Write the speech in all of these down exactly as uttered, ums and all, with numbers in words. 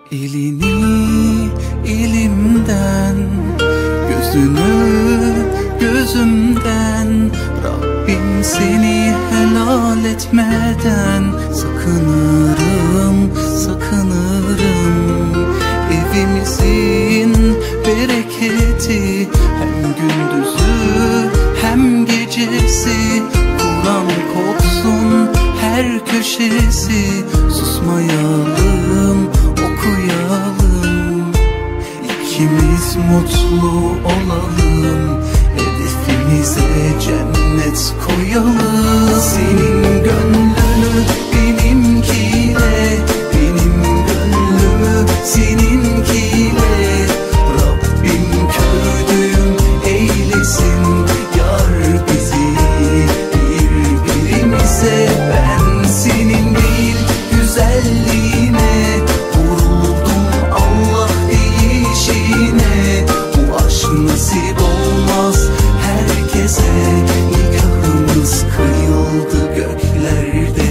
Elini elimden, gözünü gözümden, Rabbim seni helal etmeden sakınırım, sakınırım. Evimizin bereketi hem gündüzü hem gecesi, Kur'an koksun her köşesi. Susmayalım, okuyalım, İkimiz mutlu olalım, hedefimize cennet koyalım. Senin gönlünü benimkiyle, benim gönlümü seninkiyle, Rabbim kördüğüm eylesin yar bizi birbirimize. Ben senin değil güzelliğine vuruldum, Allah değişine. Bu aşk nasip olmaz herkese, nikahımız kıyıldı göklerde.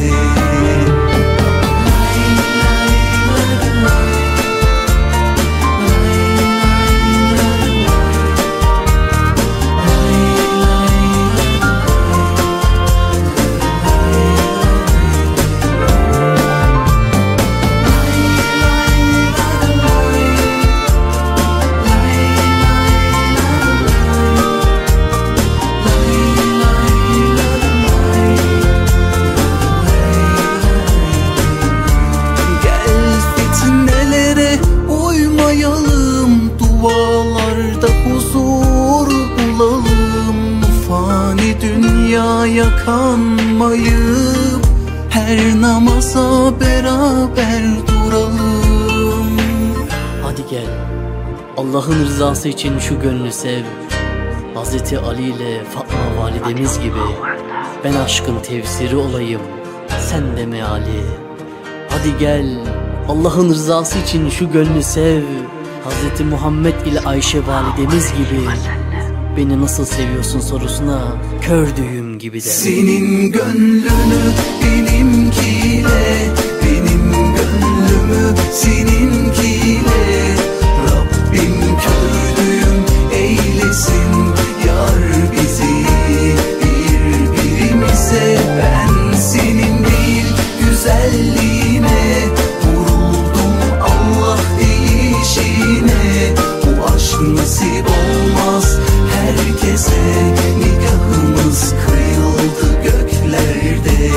Dualarda huzur bulalım, fani dünyaya kanmayıp her namaza beraber duralım. Hadi gel, Allah'ın rızası için şu gönlü sev. Hazreti Ali ile Fatma validemiz gibi ben aşkın tefsiri olayım, sen de meali. Hadi gel, Allah'ın rızası için şu gönlü sev. Hazreti Muhammed ile Ayşe validemiz gibi beni nasıl seviyorsun sorusuna kördüğüm gibi de. Senin gönlünü benimkiyle, benim gönlümü seninkiyle, Rabbim kördüğüm eylesin yar bizi birbirimize. Ben senin değil güzelliğine vuruldum, Allah değişine. Bu aşk nasip olmaz herkese, nikahımız kıyıldı göklerde.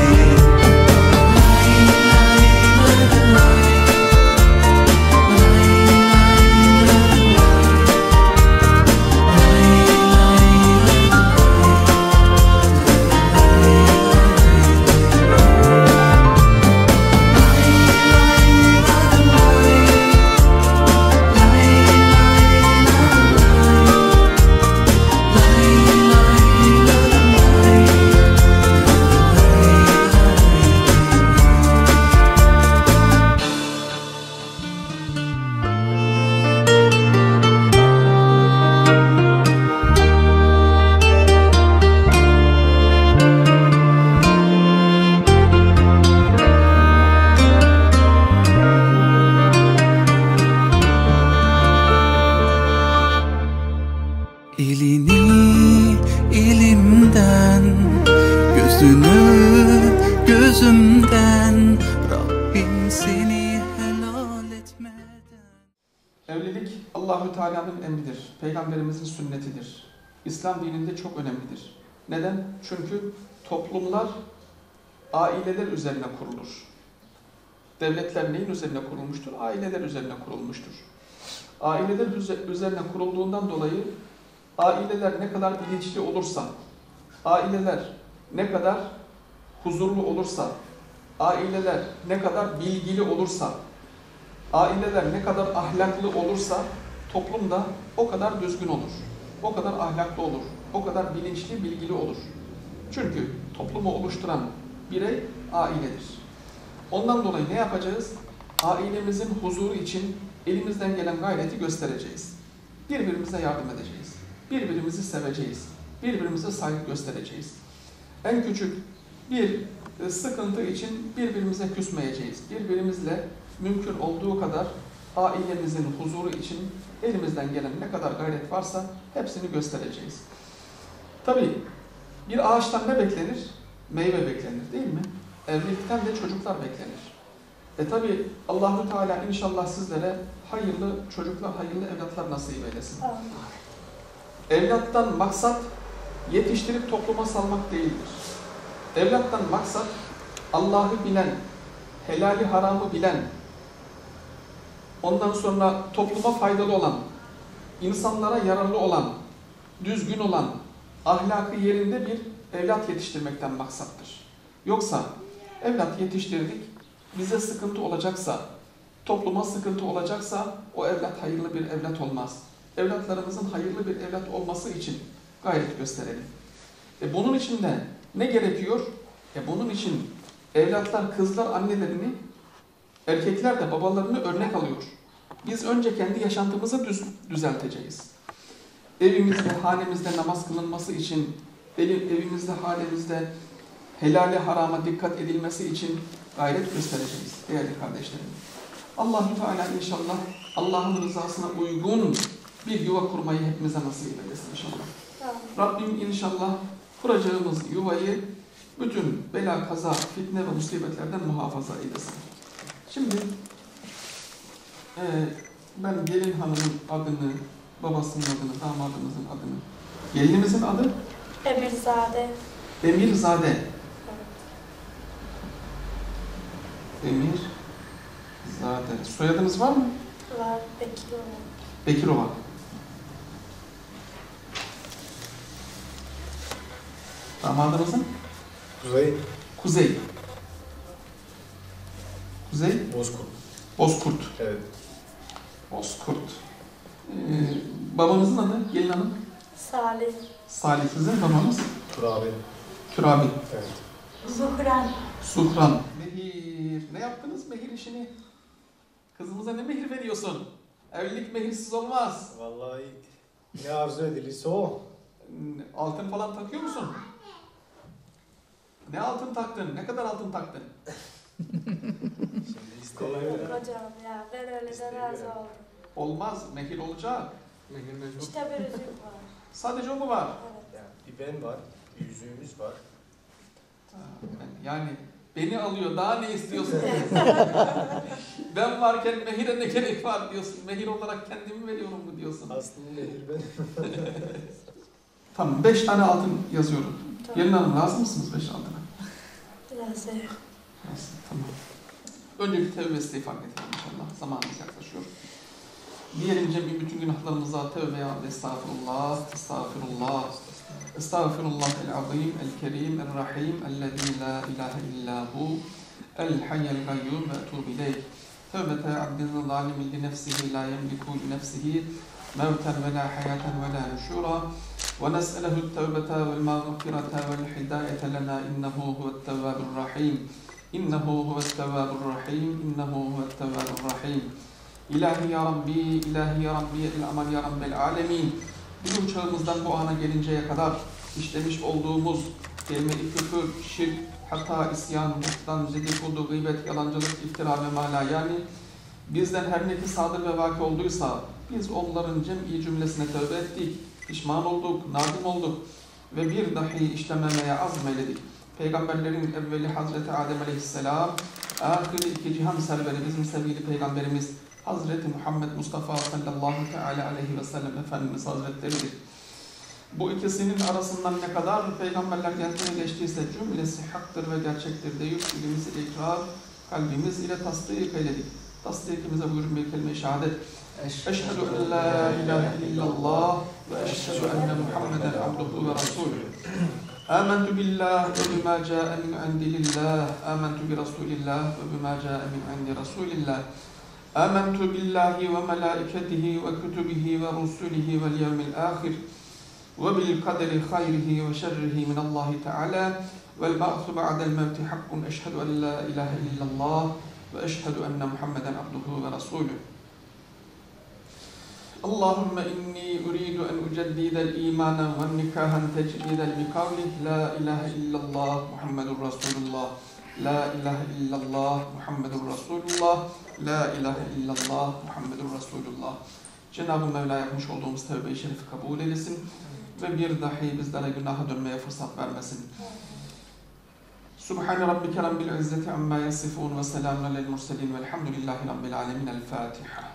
Elini elimden, gözünü gözümden, Rabbim seni helal etmeden. Evlilik Allahü Teala'nın emridir. Peygamberimizin sünnetidir. İslam dininde çok önemlidir. Neden? Çünkü toplumlar aileler üzerine kurulur. Devletler neyin üzerine kurulmuştur? Aileler üzerine kurulmuştur. Aileler üzerine kurulduğundan dolayı aileler ne kadar bilinçli olursa, aileler ne kadar huzurlu olursa, aileler ne kadar bilgili olursa, aileler ne kadar ahlaklı olursa, toplum da o kadar düzgün olur, o kadar ahlaklı olur, o kadar bilinçli, bilgili olur. Çünkü toplumu oluşturan birey ailedir. Ondan dolayı ne yapacağız? Ailemizin huzuru için elimizden gelen gayreti göstereceğiz. Birbirimize yardım edeceğiz. Birbirimizi seveceğiz. Birbirimize saygı göstereceğiz. En küçük bir sıkıntı için birbirimize küsmeyeceğiz. Birbirimizle mümkün olduğu kadar ailemizin huzuru için elimizden gelen ne kadar gayret varsa hepsini göstereceğiz. Tabii bir ağaçtan ne beklenir? Meyve beklenir değil mi? Evlilikten de çocuklar beklenir. E tabii Allah-u Teala inşallah sizlere hayırlı çocuklar, hayırlı evlatlar nasip eylesin. Evlattan maksat yetiştirip topluma salmak değildir. Evlattan maksat Allah'ı bilen, helali haramı bilen, ondan sonra topluma faydalı olan, insanlara yararlı olan, düzgün olan, ahlakı yerinde bir evlat yetiştirmekten maksattır. Yoksa evlat yetiştirdik, bize sıkıntı olacaksa, topluma sıkıntı olacaksa o evlat hayırlı bir evlat olmaz. Evlatlarımızın hayırlı bir evlat olması için gayret gösterelim. E bunun için de ne gerekiyor? E bunun için evlatlar, kızlar annelerini, erkekler de babalarını örnek alıyor. Biz önce kendi yaşantımızı düz, düzelteceğiz. Evimizde, hanemizde namaz kılınması için, evimizde, hanemizde helali harama dikkat edilmesi için gayret göstereceğiz değerli kardeşlerim. Allah-u Teala inşallah Allah'ın rızasına uygun bir yuva kurmayı hepimize nasip eylesin inşallah. Rabbim inşallah kuracağımız yuvayı bütün bela, kaza, fitne ve musibetlerden muhafaza eylesin. Şimdi e, ben gelin hanımın adını, babasının adını, damadımızın adını, gelinimizin adı? Emirzade. Emirzade. Evet. Emirzade. Soyadınız var mı? Var. Bekirova. Bekirova. Damadımızın? Kuzey. Kuzey. Kuzey? Bozkurt. Bozkurt. Evet. Bozkurt. Ee, babanızın adı? Gelin hanım? Salih. Salih. Sizin babanız? Turabi. Turabi. Evet. Zuhran. Suhran. Mehir. Ne yaptınız mehir işini? Kızımıza ne mehir veriyorsun? Evlilik mehirsiz olmaz. Vallahi ne arzu edilirse o. Altın falan takıyor musun? Ne altın taktın? Ne kadar altın taktın? Şimdi isteğe Yok hocam ya, ben öyle de razı oldum. Olmaz. Mehir olacak. Mehir mecbur. İşte bir üzüm var. Sadece o mu var? Evet. yani bir ben var, bir yüzüğümüz var. Yani beni alıyor. Daha ne istiyorsun? Ben varken mehire ne gerek var diyorsun. Mehir olarak kendimi veriyorum mu diyorsun? Aslında nehir ben. Tamam. Beş tane altın yazıyorum. Tamam. Gelin hanım razı mısınız beş altına? Biraz iyi. Yazsın, tamam. Önce bir tevbe istiğfar getirelim inşallah. Zamanımız yaklaşıyor. Diyelim cem'i bütün günahlarımıza tevbe ya estağfurullah, estağfurullah, estağfurullah el-azim, el-kerim, el-rahim, el-lezî la ilahe illahu, el-hayyel gayyum ve etûb ileyh. Tevbete abdin zalimin li nefsihi la yemliku li nefsihi mevten ve la hayaten ve la nüşûra. ونسأله التوبة والمغفرة والهداية لنا إنه هو التواب الرحيم إنه هو التواب الرحيم إنه هو التواب الرحيم İlahi ya Rabbi, İlahi ya Rabbi, el-amal ya Rabbel alemin. Bizim çağımızdan bu ana gelinceye kadar işlemiş olduğumuz kelime-i küfür, şirk, hatta isyan, muhtan, dedikodu, gıybet, yalancılık, iftira ve mala yani bizden her ne ki sadır ve vaki olduysa biz onların cem'i cümlesine tövbe ettik. Pişman olduk, nadim olduk ve bir dahi işlememeye azmeyledik. Peygamberlerin evveli Hazreti Adem Aleyhisselam, ahiri iki cihan serveri bizim sevgili Peygamberimiz Hazreti Muhammed Mustafa sallallahu teala aleyhi ve sellem Efendimiz Hazretleridir. Bu ikisinin arasından ne kadar peygamberler geldiğine geçtiyse cümlesi haktır ve gerçektir deyip dilimizi ikrar, kalbimiz ile tasdik eyledik. Tasdikimize buyurun bir kelime-i şehadet. Eşhedü en la ilahe illallah ve eşhedü enne Muhammeden abduhu ve rasulü. Âmentü billah ve bimâ câe min indilillah. Âmentü bi rasulillah ve bimâ câe min indi rasulillah. Âmentü billahi ve melâiketihi ve kütübihi ve rusulihi vel yevmil âhir. Ve bil kaderi hayrihi ve şerrihi minallahi teâlâ. Vel ba'su ba'del mevti hakkun. Eşhedü en la ilahe illallah ve eşhedü enne Muhammeden abduhu ve rasulü. اللهم إني أريد أن أجدد الإيمان والنكاح تجديدا بقوله لا إله إلا الله محمد رسول الله لا إله إلا الله محمد رسول الله La ilahe illallah Muhammedur Resulullah. Cenab-ı Mevla yapmış olduğumuz tevbe-i şerifi kabul eylesin ve bir dahi bizlere günaha dönmeye fırsat vermesin. Subhane rabbike rabbil izzeti amma yasifun ve selamun alel murselin velhamdülillahi rabbil alemin. El Fatiha.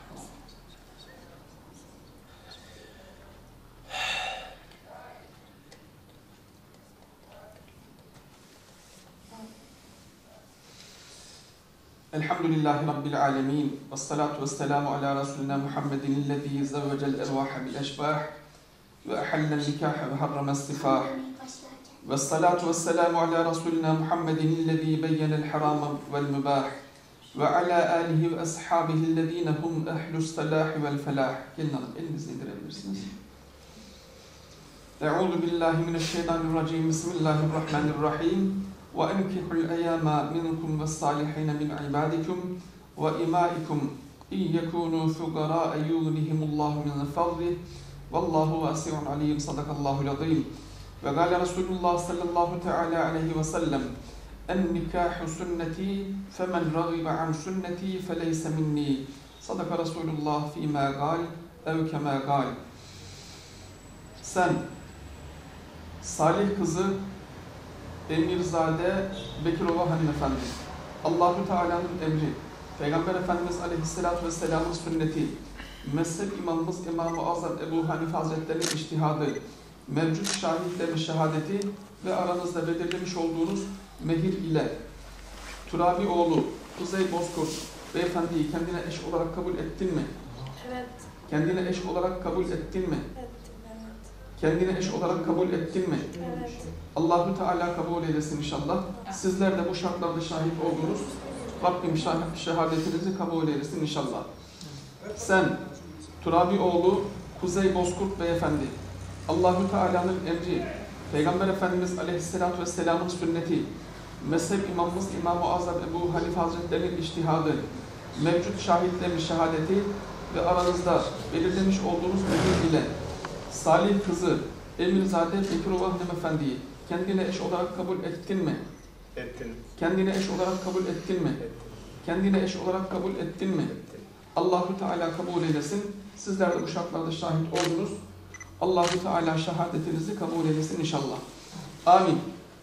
Elhamdülillahi Rabbil alemin. Vessalatu vesselamu ala Resulina Muhammedin illezî zevvecel ervâhe bil eşbâh ve ehallel nikâhe ve harramel sifâh. Vessalatu vesselamu ala Resulina Muhammedin illezî beyyenel harâme vel mübâh ve ala âlihi ve ashâbihi illezîne hum ehlus salâhi vel felâh. Gelin hanım, elinizi indirebilirsiniz. Euzu billahi mineşşeytanirracim. Bismillahirrahmanirrahim. وَاَنْكِحُوا الْاَيَامَ مِنْكُمْ وَالصَّالِحِينَ مِنْ عِبَادِكُمْ وَإِمَائِكُمْ اِنْ يَكُونُوا فُقَرَاءَ يُغْنِهِمُ اللّٰهُ مِنْ فَضْلِهِ وَاللّٰهُ وَاسِعٌ عَلِيمٌ صَدَقَ اللّٰهُ الْعَظِيمُ. وَقَالَ رَسُولُ اللّٰهِ صَلَّى اللّٰهُ تَعَالَى عَلَيْهِ وَسَلَّمَ النِّكَاحُ سُنَّتِي فَمَنْ رَغِبَ عَنْ سُنَّتِي فَلَيْسَ مِنِّي صَدَقَ رَسُولُ اللّٰهِ فِي مَا قَالَ اَوْ كَمَا قَالَ. Sen salih kızı Emirzade Bekirova hanımefendi, Allah-u Teala'nın emri, Peygamber Efendimiz Aleyhisselatü Vesselam'ın sünneti, mezhep imamımız İmam-ı Azam Ebu Hanife Hazretleri'nin içtihadı, mevcut şahitlerin şehadeti ve aranızda belirlemiş olduğunuz mehir ile Turabi oğlu Kuzey Bozkurt beyefendiyi kendine eş olarak kabul ettin mi? Evet. Kendine eş olarak kabul ettin mi? Ettim, evet. Kendine eş olarak kabul ettin mi? Evet. Allah-u Teala kabul eylesin inşallah. Sizler de bu şartlarda şahit oldunuz. Rabbim şah- şehadetinizi kabul eylesin inşallah. Sen, Turabi oğlu Kuzey Bozkurt beyefendi, Allah-u Teala'nın emri, Peygamber Efendimiz Aleyhisselatü Vesselam'ın sünneti, mezhep imamımız İmam-ı Azam Ebu Hanife Hazretleri'nin içtihadı, mevcut şahitlerin şehadeti ve aranızda belirlemiş olduğunuz mehir ile salih kızı Emirzade Bekirova hanımefendiyi kendine eş olarak kabul ettin mi? Ettim. Kendine eş olarak kabul ettin mi? Ettim. Kendine eş olarak kabul ettin mi? Ettim. Allah-u Teala kabul eylesin. Sizler de bu şartlarda şahit oldunuz. Allah-u Teala şehadetinizi kabul eylesin inşallah. Amin.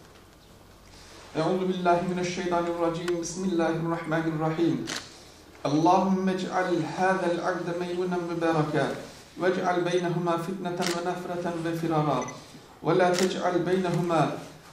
Euzu billahi mineşşeytanirracim. Bismillahirrahmanirrahim. Allahümme ec'al hâzel akde meymunen mübareke vec'al beynehuma fitneten ve nefreten ve firara ve la tec'al beynehuma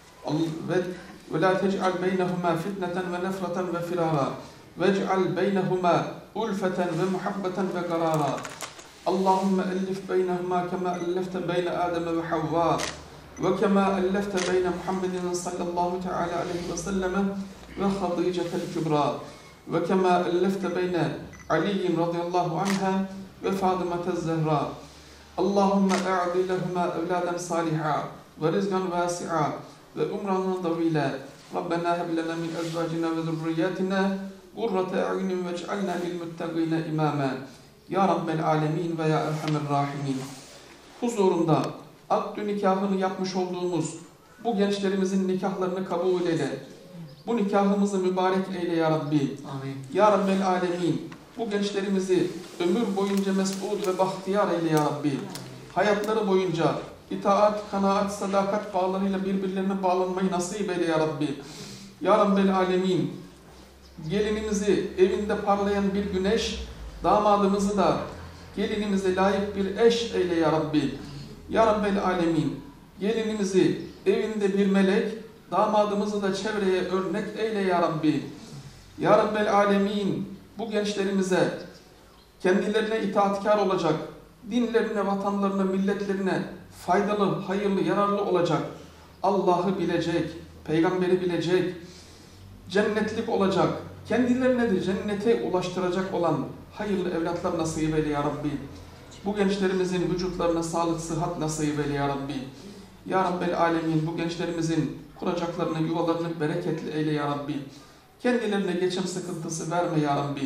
ve la tec'al beynehuma fitneten ve nefreten ve firara vec'al beynehuma ulfeten ve muhabbeten ve karara. Allahümme ellif beynehuma kema ellefte beyne Adem ve Havva ve kema ellefte beyne Muhammedin sallallahu teala aleyhi ve selleme ve Hadicetel Kübra ve kema ellefte beyne Ali'in radıyallahu anha ve Fatıma Zehra. Allahümme e'adi lehuma evladen saliha ve rizgan vasi'a ve umran davile. Rabbena heb lena min ezvacina ve zurriyatina gurrate a'yunin vec'alna lil muttaqina imama. Ya Rabbel alemin ve ya erhamer rahimin. Huzurunda akdü nikahını yapmış olduğumuz bu gençlerimizin nikahlarını kabul eyle. Bu nikahımızı mübarek eyle ya Rabbi. Amin. Ya Rabbel alemin. Bu gençlerimizi ömür boyunca mes'ud ve bahtiyar eyle ya Rabbi. Hayatları boyunca itaat, kanaat, sadakat bağlarıyla birbirlerine bağlanmayı nasip eyle ya Rabbi. Ya Rabbel alemin. Gelinimizi evinde parlayan bir güneş, damadımızı da gelinimize layık bir eş eyle ya Rabbi. Ya Rabbel alemin. Gelinimizi evinde bir melek, damadımızı da çevreye örnek eyle ya Rabbi. Ya Rabbel alemin. Bu gençlerimize kendilerine itaatkar olacak, dinlerine, vatanlarına, milletlerine faydalı, hayırlı, yararlı olacak, Allah'ı bilecek, peygamberi bilecek, cennetlik olacak, kendilerine de cennete ulaştıracak olan hayırlı evlatlar nasip eyle ya Rabbi. Bu gençlerimizin vücutlarına sağlık, sıhhat nasip eyle ya Rabbi. Ya Rabbel alemin, bu gençlerimizin kuracaklarını, yuvalarını bereketli eyle ya Rabbi. Kendilerine geçim sıkıntısı verme ya Rabbi.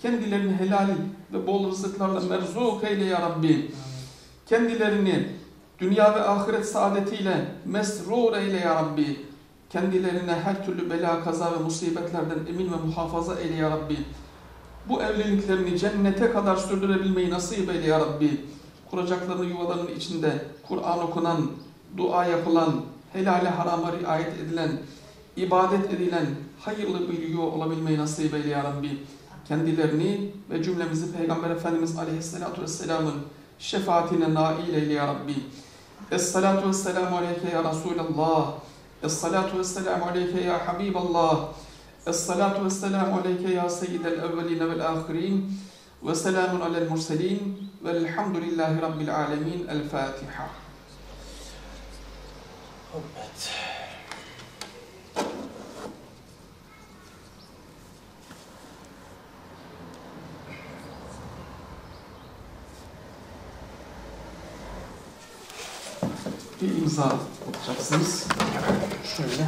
Kendilerini helal ve bol rızıklarla merzuk eyle ya Rabbi. Kendilerini dünya ve ahiret saadetiyle mesrur eyle ya Rabbi. Kendilerine her türlü bela, kaza ve musibetlerden emin ve muhafaza eyle ya Rabbi. Bu evliliklerini cennete kadar sürdürebilmeyi nasip eyle ya Rabbi. Kuracakları yuvaların içinde Kur'an okunan, dua yapılan, helale harama riayet edilen, ibadet edilen hayırlı bir yuva olabilmeyi nasip eyle ya Rabbi. Kendilerini ve cümlemizi Peygamber Efendimiz Aleyhisselatü Vesselam'ın şefaatine nail eyle ya Rabbi. Es-salatu vesselamu aleyke ya Resulallah. Es-salatu vesselamu aleyke ya Habiballah. Es-salatu vesselamu aleyke ya seyyidel evveline vel ahirin. Ve selamun alel murselin. Velhamdülillahi rabbil alemin. El Fatiha. Evet. Bir imza atacaksınız. Şöyle.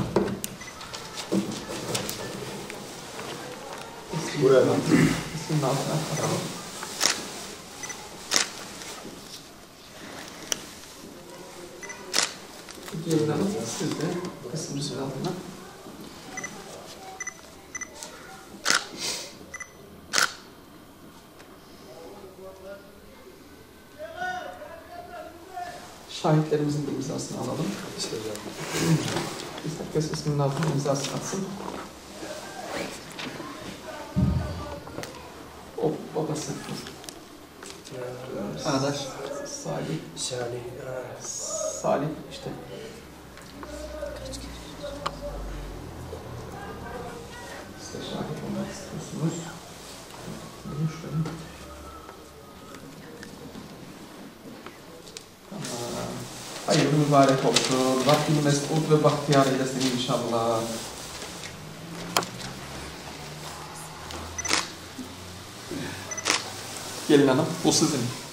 Buraya. İsmin altına atalım. Diğerinden siz de kısmınızın altına. Şahitlerimizin de imzasını alalım. Herkes isminin altına imzasını atsın. O babası. Arkadaş. Salih. Salih. Salih işte. Siz de şahit olmak istiyorsunuz. Benim şöyle. Tamam. Hayırlı mübarek olsun. Rabbim mesut ve bahtiyar eylesin inşallah. Gelin hanım, bu sizin.